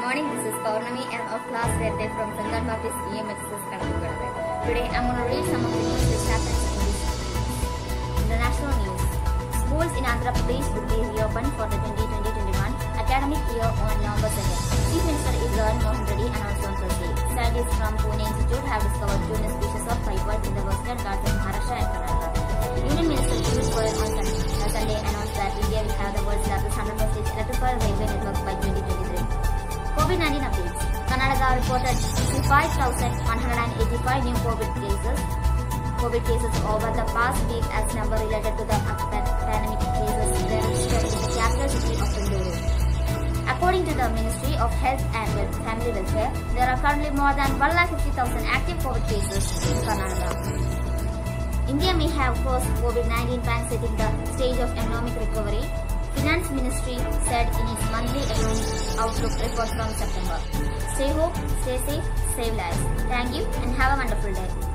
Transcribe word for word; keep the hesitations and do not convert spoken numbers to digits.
morning, this is Paurnami. I'm of class third day from Sangal Baptist E M H S S Kanapugalabe. Today I'm going to read some of the news which happens in this international news. Schools in Andhra Pradesh will be reopened for the twenty twenty twenty-one academic year on November second. Chief Minister Isran Mohan Reddy announced on Thursday. Scientists from Pune Institute have discovered two new species of pipeworms in the western Ghats of Maharashtra and Karnataka. Union Minister Piyush Goyal on Sunday announced that India will have the world's largest one hundred percent electrified railway network by twenty twenty-three. COVID nineteen updates. Karnataka reported sixty-five thousand one hundred eighty-five new COVID cases. COVID cases over the past week as number related to the pandemic cases registered in the capital city of Bengaluru. According to the Ministry of Health and Family Welfare, there are currently more than one lakh fifty thousand active COVID cases in Karnataka. India may have crossed COVID nineteen pan setting the stage of economic recovery, Finance Ministry said in its monthly economic outlook report from September. Stay home, stay safe, save lives. Thank you and have a wonderful day.